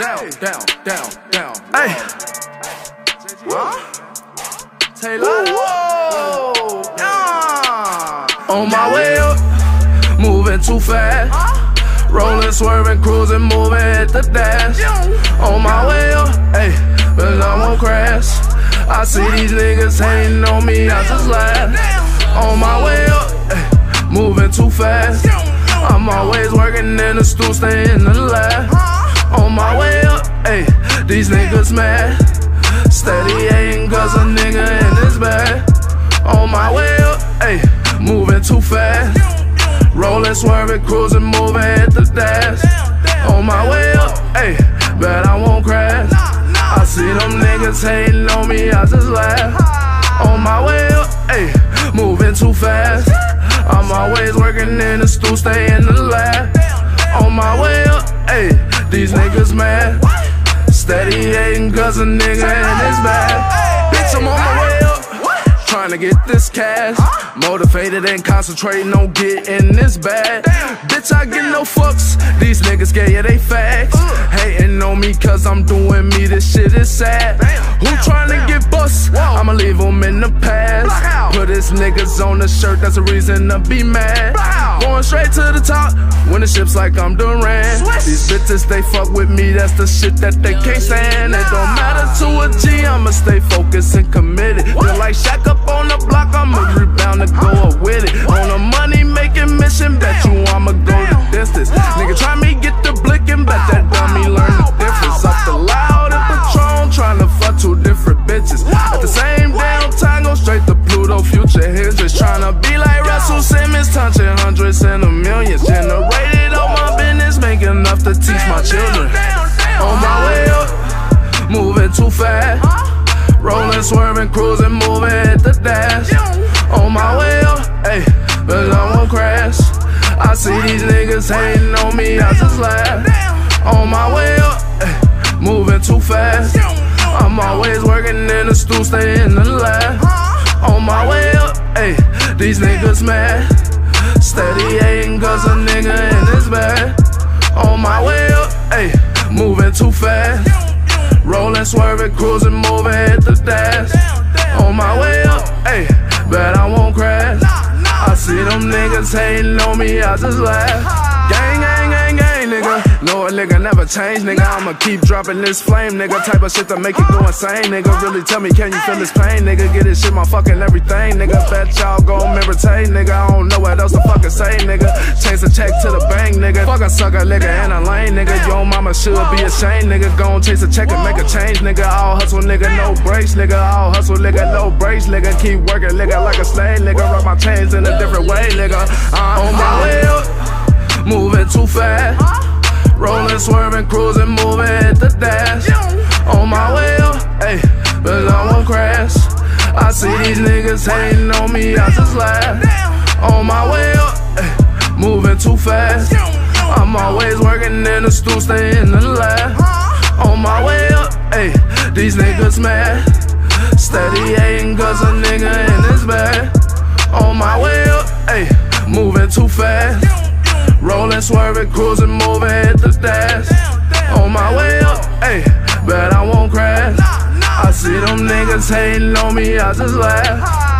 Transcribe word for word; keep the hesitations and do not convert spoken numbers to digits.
down, down, down, down. Hey. Huh? Taylotto. Yeah. On my way up, moving too fast. Rolling, swerving, cruising, moving at the dash. On my way up, hey, but I won't crash. I see these niggas hating on me, I just laugh. On my way up, hey, moving too fast. I'm always working in the stool, stay in the lab. On my way up, hey, these niggas mad. Steady hating cause a nigga in his bag. On my way up, hey, moving too fast. Rolling, swerving, cruising, moving at the dash. On my way up, hey, bet I won't crash. I see them niggas hating on me, I just laugh. On my way up, hey, moving too fast. I'm always working in the stool, stay in the lab. On my way up, hey, these niggas mad. Steady hating cause a nigga in his bag. Bitch, I'm on my way up, trying to get this cash. Motivated and concentrating on getting this bag. Bitch, I get no fucks, these niggas gay, yeah, they facts. Hating on me cause I'm doing me, this shit is sad. Who tryna get bust? I'ma leave them in the past. Put his niggas on the shirt, that's a reason to be mad. Going straight to the top, winning ships like I'm Durant. These bitches, they fuck with me, that's the shit that they can't stand. It don't matter to a G, I'ma stay focused and committed. Feel like Shaq up on the block, I'ma rebound and go up with it. On a money making mission, bet you I'ma go the distance. Nigga try me get the blick and bet that dummy learn the difference. Up the loud and Patron, tryna fuck two different bitches. At the same damn time, go straight to Pluto, future Hendrix. Tryna be like Russell Simmons, touching hundreds and a millions. Generated on my business, make enough to teach my children. On my way up, moving too fast. Rolling, swerving, cruising, moving at the dash. On my way up, hey, but I won't crash. I see these niggas hating on me, I just laugh. On my way up, hey, moving too fast. I'm always working in the stool, stay in the lab. On my way up, hey, these niggas mad. Steady hating cause a nigga in his bag. On my way up, hey, moving too fast. Rolling, swerving, cruising, moving at the dash. On my way up, hey, bet I won't crash. I see them niggas hating on me, I just laugh. Gang, gang, gang, gang, nigga. No, a nigga never change, nigga. I'ma keep dropping this flame, nigga. Type of shit to make you go insane, nigga. Really tell me, can you feel this pain, nigga? Get this shit, my fucking everything, nigga. Bet y'all gon' meditate, nigga. I don't know what else to fucking say, nigga. Change the check to the bank, nigga. Fuck a sucker, nigga, and a lane, nigga. Your mama should be ashamed, nigga. Gon' chase a check and make a change, nigga. All hustle, nigga, no brakes, nigga. All hustle, nigga, no brakes, nigga. Keep working, nigga, like a slave, nigga. Rub my chains in a different way, nigga. I'm on my way up, moving too fast. Rolling, swerving, cruising, moving at the dash. On my way up, hey, but I won't crash. I see these niggas hating on me, I just laugh. On my way up, hey, moving too fast. I'm always working in the stool, stay in the lab. On my way up, hey, these niggas mad. Steady hating cause a nigga in his bag. On my way up, hey, moving too fast. Rolling, swerving, cruising, moving at the dash. On my way up, hey, bet I won't crash. I see them niggas hating on me, I just laugh.